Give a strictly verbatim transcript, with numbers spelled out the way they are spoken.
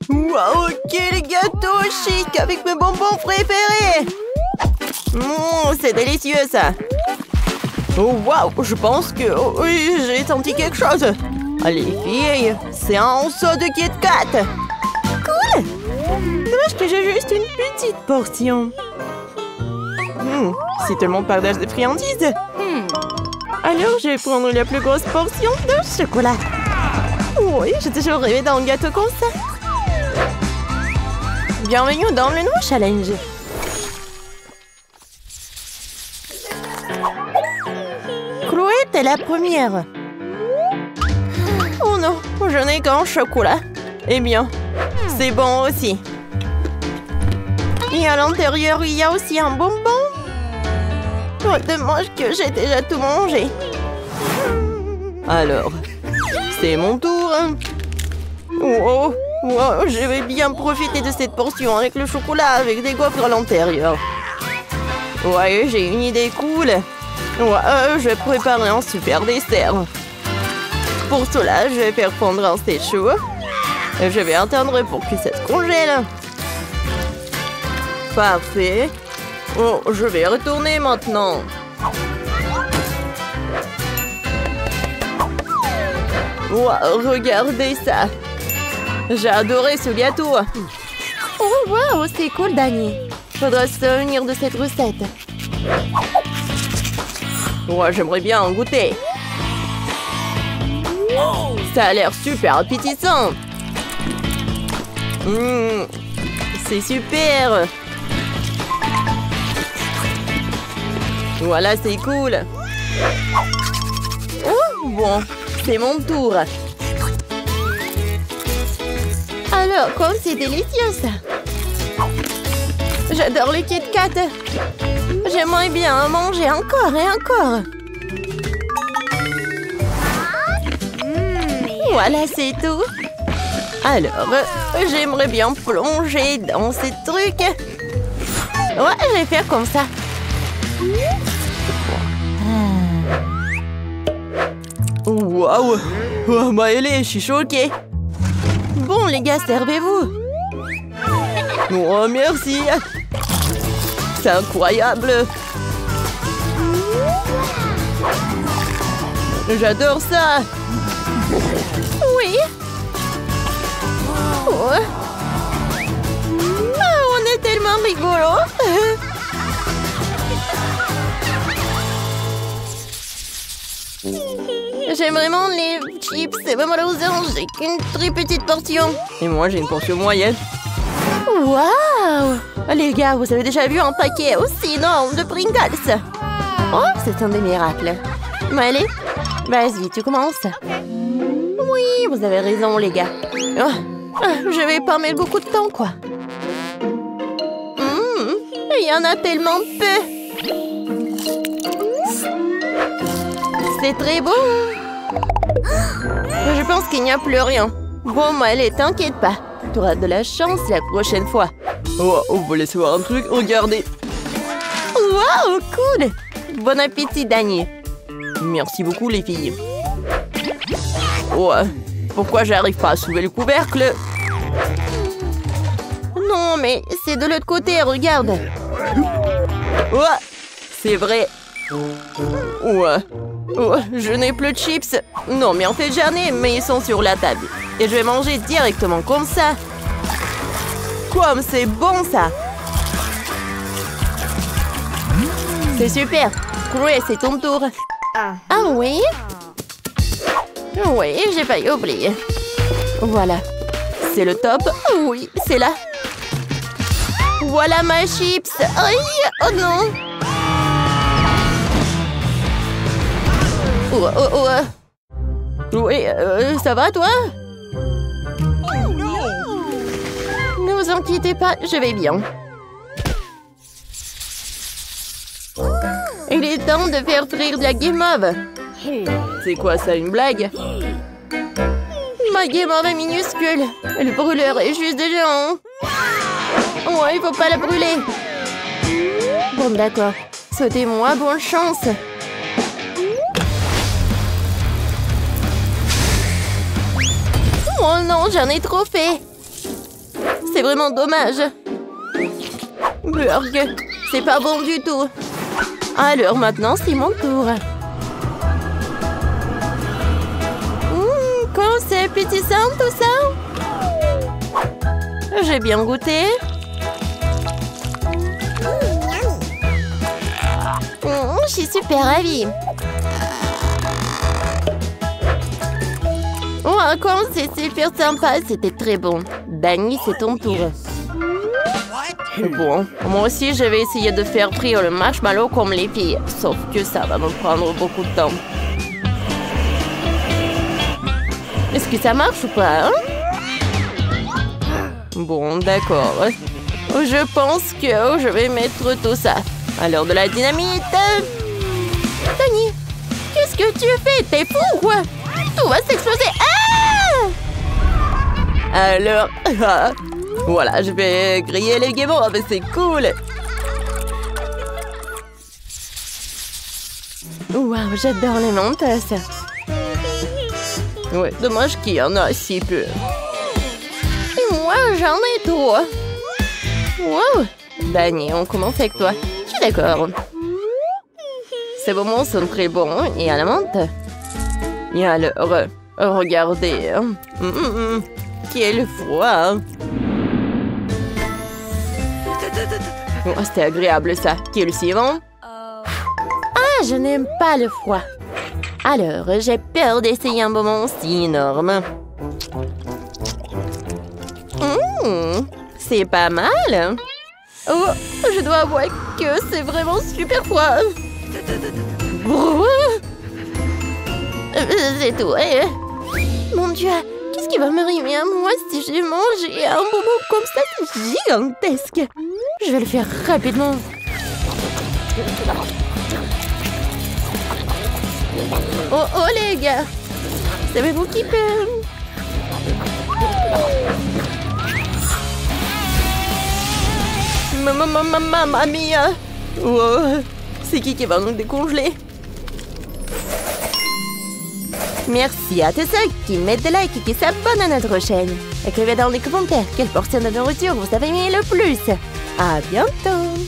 Wow, quel gâteau chic avec mes bonbons préférés! Mmh, c'est délicieux ça! Oh wow, je pense que oh, oui, j'ai senti quelque chose! Allez filles, c'est un saut de Kit Kat! Cool! Dommage que j'ai juste une petite portion. Mmh, si tout le monde partage des friandises. Mmh. Alors je vais prendre la plus grosse portion de chocolat. Oui, j'ai toujours rêvé d'un gâteau comme ça. Bienvenue dans le nouveau challenge. Chloé, t'es la première. Oh non, je n'ai qu'un chocolat. Eh bien, c'est bon aussi. Et à l'intérieur, il y a aussi un bonbon. Oh, dommage que j'ai déjà tout mangé. Alors, c'est mon tour. Oh, oh, je vais bien profiter de cette portion avec le chocolat, avec des gaufres à l'intérieur. Ouais, j'ai une idée cool. Ouais, je vais préparer un super dessert. Pour cela, je vais faire prendre un thé chaud. Et je vais attendre pour que ça se congèle. Parfait. Oh, je vais retourner maintenant. Wow, regardez ça. J'ai adoré ce gâteau. Oh, wow, c'est cool, Dani. Faudra se souvenir de cette recette. Ouais, j'aimerais bien en goûter. Ça a l'air super appétissant. Mmh, c'est super. Voilà, c'est cool. Oh, bon, c'est mon tour. Alors, comme c'est délicieux ça. J'adore les Kit Kat. J'aimerais bien en manger encore et encore. Voilà, c'est tout. Alors, j'aimerais bien plonger dans ces trucs. Ouais, je vais faire comme ça. Waouh! Oh, Maëlé, je suis choquée. Bon, les gars, servez-vous. Oh, merci. C'est incroyable. J'adore ça. Oui. Oh. Oh, on est tellement rigolo. J'aime vraiment les chips. Malheureusement, j'ai qu'une très petite portion. Et moi, j'ai une portion moyenne. Waouh! Les gars, vous avez déjà vu un paquet aussi énorme de Pringles? Oh, c'est un des miracles. Mais allez, vas-y, tu commences. Oui, vous avez raison, les gars. Oh, je vais pas mettre beaucoup de temps, quoi. Mmh, il y en a tellement peu. C'est très beau. Je pense qu'il n'y a plus rien. Bon, moi, allez, t'inquiète pas. Tu auras de la chance la prochaine fois. Oh, vous voulez savoir un truc? Regardez. Waouh, cool. Bon appétit, Dani. Merci beaucoup, les filles. Oh, pourquoi j'arrive pas à soulever le couvercle? Non, mais c'est de l'autre côté, regarde. Oh, c'est vrai. Ouais. Oh, je n'ai plus de chips. Non, mais en fait, j'en ai, mais ils sont sur la table. Et je vais manger directement comme ça. Comme c'est bon, ça. C'est super. Chloé, c'est ton tour. Ah, ah oui? Oui, j'ai failli oublier. Voilà. C'est le top. Oui, c'est là. Voilà ma chips. Aïe, oh non. Oh, oh, oh. Oui, euh, ça va, toi? Ne vous inquiétez pas, je vais bien. Il est temps de faire frire de la guimauve. C'est quoi ça, une blague? Ma guimauve est minuscule. Le brûleur est juste de géant. Ouais, il faut pas la brûler. Bon, d'accord. Souhaitez-moi bonne chance. Oh non, j'en ai trop fait. c'est vraiment dommage. Burg, c'est pas bon du tout. Alors maintenant, c'est mon tour. Mmh, quand c'est appétissant tout ça. J'ai bien goûté. Mmh, je suis super ravie. Oh, quand c'est super sympa, c'était très bon. Dani, c'est ton tour. Bon, moi aussi, je vais essayer de faire frire le marshmallow comme les filles. Sauf que ça va me prendre beaucoup de temps. Est-ce que ça marche ou pas, hein? Bon, d'accord. Je pense que je vais mettre tout ça. Alors, de la dynamite. Dani, qu'est-ce que tu fais? T'es fou ou quoi? Tout va s'exploser. Ah! Alors... Voilà, je vais griller les guimauves, c'est cool. Waouh, j'adore les mentos. Ouais, dommage qu'il y en a si peu. Et moi, j'en ai trop. Wow. Dani, on commence avec toi. Je suis d'accord. Ces moments sont très bons. Et à la menthe. Et alors, regardez. Mm -mm. Quel froid. Oh, c'était agréable ça. Qui est le suivant? Ah, je n'aime pas le froid. Alors, j'ai peur d'essayer un moment si énorme. Mmh, c'est pas mal. Oh, je dois avouer que c'est vraiment super froid. C'est tout. Eh. Mon Dieu, qu'est-ce qui va m'arriver à moi si j'ai mangé un bonbon comme ça? C'est gigantesque. Je vais le faire rapidement. Oh, oh les gars, savez-vous qui peut? Maman, mamma mia. Oh, c'est qui qui va nous décongeler? Merci à tous ceux qui mettent des likes et qui s'abonnent à notre chaîne. Écrivez dans les commentaires quelle portion de nourriture vous avez aimé le plus. À bientôt!